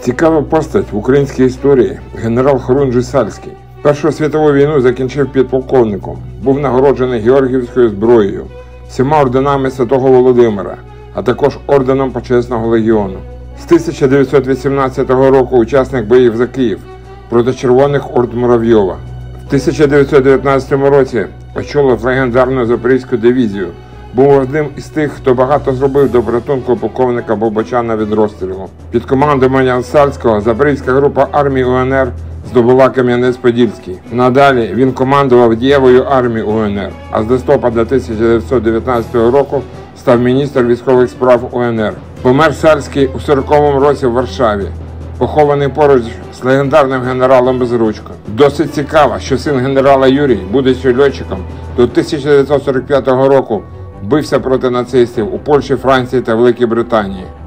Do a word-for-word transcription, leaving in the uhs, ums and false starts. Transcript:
Цікава постать в українській історії – генерал Хорунжий Сальський. Першу світову війну закінчив підполковником, був нагороджений Георгіївською зброєю, всіма орденами Святого Володимира, а також орденом Почесного легіону. З тисяча дев'ятсот вісімнадцятого року учасник боїв за Київ проти Червоних орд Муравйова. В тисяча дев'ятсот дев'ятнадцятому році очолив легендарну Запорізьку дивізію, був одним із тих, хто багато зробив до порятунку полковника Болбочана від розстрілу. Під командуванням Сальського Запорізька група армії УНР здобула Кам'янець-Подільський. Надалі він командував дієвою армією УНР, а з листопада тисяча дев'ятсот дев'ятнадцятого року став міністром військових справ УНР. Помер Сальський у сороковому році в Варшаві, похований поруч з легендарним генералом Безручко. Досить цікаво, що син генерала Юрій, будучи льотчиком, до тисяча дев'ятсот сорок п'ятого року бився проти нацистів у Польщі, Франції та Великій Британії.